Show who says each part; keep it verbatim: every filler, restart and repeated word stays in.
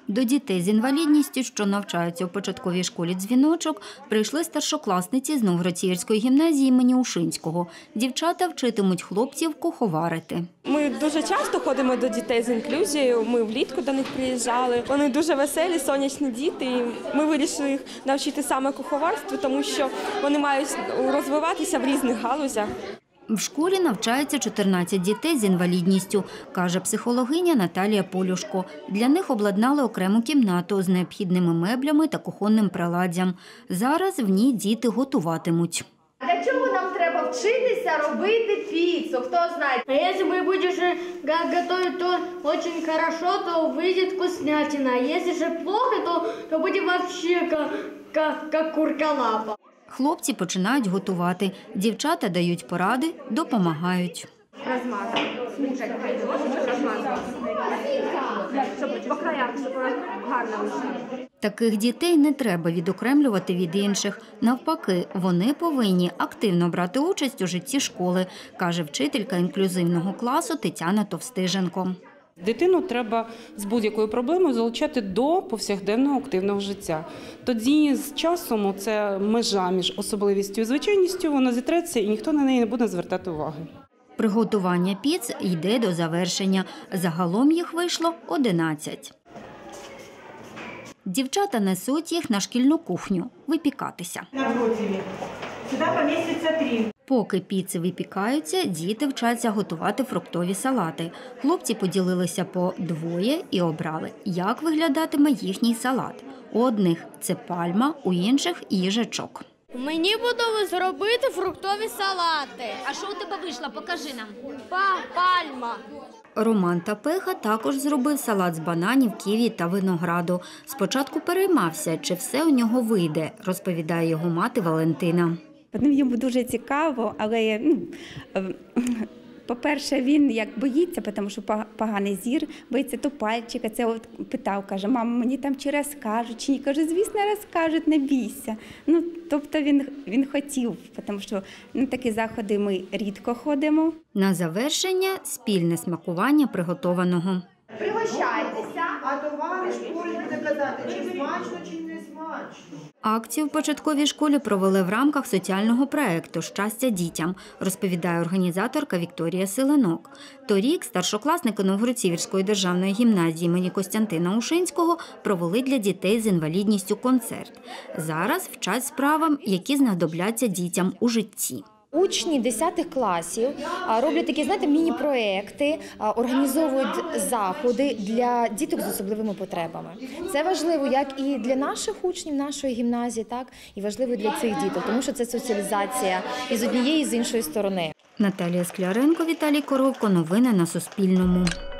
Speaker 1: До дітей з інвалідністю, що навчаються у початковій школі «Дзвіночок», прийшли старшокласниці з Новгород-Сіверської гімназії імені Ушинського. Дівчата вчитимуть хлопців куховарити.
Speaker 2: Ми дуже часто ходимо до дітей з інклюзією, ми влітку до них приїжджали. Вони дуже веселі, сонячні діти. І ми вирішили їх навчити саме куховарству, тому що вони мають розвиватися в різних галузях.
Speaker 1: В школі навчається чотирнадцять дітей з інвалідністю, каже психологиня Наталія Полюшко. Для них обладнали окрему кімнату з необхідними меблями та кухонним приладдям. Зараз в ній діти готуватимуть.
Speaker 3: Для чого нам треба вчитися робити піцу? Хто знає?
Speaker 4: А якщо ви будете готувати то дуже добре, то вийде вкуснятина. А якщо ж плохо, то, то буде взагалі як, як, як курка-лапа.
Speaker 1: Хлопці починають готувати. Дівчата дають поради, допомагають.
Speaker 2: Розмазуємо, смужать ложечок, розмазуємо. Щоб по краях, щоб гарно вийшло.
Speaker 1: Таких дітей не треба відокремлювати від інших. Навпаки, вони повинні активно брати участь у житті школи, каже вчителька інклюзивного класу Тетяна Товстиженко.
Speaker 5: Дитину треба з будь-якою проблемою залучати до повсякденного активного життя. Тоді з часом це межа між особливістю і звичайністю, вона зітреться і ніхто на неї не буде звертати уваги.
Speaker 1: Приготування піц йде до завершення. Загалом їх вийшло одинадцять. Дівчата несуть їх на шкільну кухню випікатися.
Speaker 6: Сюди поміститься три.
Speaker 1: Поки піци випікаються, діти вчаться готувати фруктові салати. Хлопці поділилися по двоє і обрали, як виглядатиме їхній салат. У одних – це пальма, у інших – їжачок.
Speaker 4: Мені подобається зробити фруктові салати.
Speaker 7: А що у тебе вийшло? Покажи нам.
Speaker 4: Па пальма.
Speaker 1: Роман Тапеха також зробив салат з бананів, ківі та винограду. Спочатку переймався, чи все у нього вийде, розповідає його мати Валентина.
Speaker 8: Йому дуже цікаво, але, ну, по-перше, він як боїться, тому що поганий зір, боїться то пальчика. Це от питав, каже, мама, мені там чи розкажуть, чи ні. Каже, звісно, розкажуть, не бійся. Ну, тобто він, він хотів, тому що на такі заходи ми рідко ходимо.
Speaker 1: На завершення – спільне смакування приготованого.
Speaker 3: Пригощайтеся.
Speaker 6: А товариш буде казати, чи смачно, чи не смачно.
Speaker 1: Акцію в початковій школі провели в рамках соціального проєкту «Щастя дітям», розповідає організаторка Вікторія Селенок. Торік старшокласники Новгород-Сіверської державної гімназії імені Костянтина Ушинського провели для дітей з інвалідністю концерт. Зараз вчать справам, які знадобляться дітям у житті.
Speaker 7: Учні десятих класів роблять такі, знаєте, міні-проекти, організовують заходи для діток з особливими потребами. Це важливо як і для наших учнів, нашої гімназії, так і важливо для цих діток, тому що це соціалізація і з однієї, і з іншої сторони.
Speaker 1: Наталія Скляренко, Віталій Коровко. Новини на Суспільному.